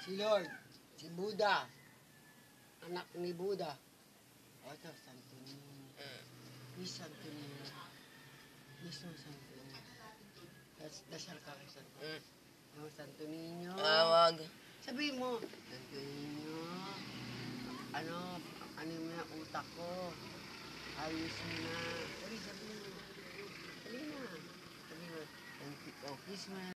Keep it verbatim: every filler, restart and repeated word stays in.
Si Lord, si Buddha, anak ni Buddha. O ito, Santo Niño. Please, Santo Niño. Please, no, Santo Niño. Das, dasal ka kay Santo Niño. No, Santo Niño. Ah, wag. Sabihin mo, Santo Niño, ano, ano mo na utak ko. Ayos mo na. Sabi, sabi mo. Sabi na. Sabi mo, oh, kiss mo na.